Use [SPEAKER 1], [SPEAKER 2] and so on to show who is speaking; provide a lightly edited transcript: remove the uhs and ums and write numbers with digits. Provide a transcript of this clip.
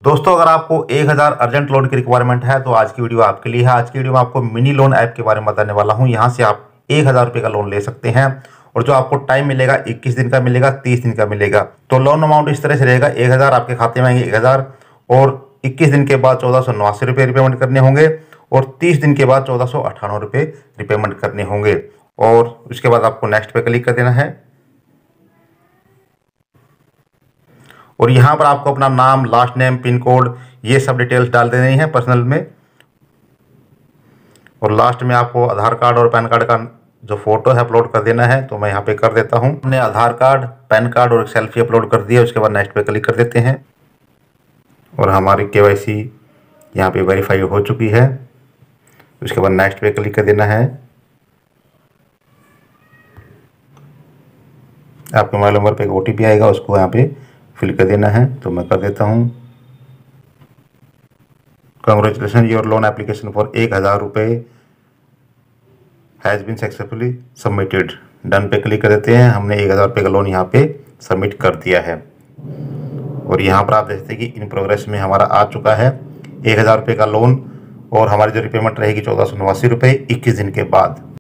[SPEAKER 1] दोस्तों, अगर आपको 1000 अर्जेंट लोन की रिक्वायरमेंट है तो आज की वीडियो आपके लिए है। आज की वीडियो में आपको मिनी लोन ऐप के बारे में बताने वाला हूं। यहां से आप 1000 रुपये का लोन ले सकते हैं और जो आपको टाइम मिलेगा 21 दिन का मिलेगा, 30 दिन का मिलेगा। तो लोन अमाउंट इस तरह से रहेगा, 1000 आपके खाते में आएंगे 1000 और 21 दिन के बाद 1489 रुपये रिपेमेंट करने होंगे और 30 दिन के बाद 1498 रुपये रिपेमेंट करने होंगे। और उसके बाद आपको नेक्स्ट पे क्लिक कर देना है और यहाँ पर आपको अपना नाम, लास्ट नेम, पिन कोड, ये सब डिटेल्स डाल देनी है पर्सनल में। और लास्ट में आपको आधार कार्ड और पैन कार्ड का जो फोटो है अपलोड कर देना है। तो मैं यहाँ पे कर देता हूँ। हमने आधार कार्ड, पैन कार्ड और एक सेल्फी अपलोड कर दिया। उसके बाद नेक्स्ट पे क्लिक कर देते हैं और हमारी KYC यहाँ पे वेरीफाई हो चुकी है। उसके बाद नेक्स्ट पे क्लिक कर देना है। आपके मोबाइल नंबर पे एक OTP आएगा, उसको यहाँ पे फिल कर देना है। तो मैं कर देता हूँ। Congratulations, your loan application for 1000 रुपये has been successfully submitted. Done पे क्लिक कर देते हैं। हमने 1000 रुपये का लोन यहाँ पे सबमिट कर दिया है और यहाँ पर आप देख सकते हैं कि इन प्रोग्रेस में हमारा आ चुका है 1000 रुपये का लोन और हमारी जो रिपेमेंट रहेगी 1489 रुपये 21 दिन के बाद।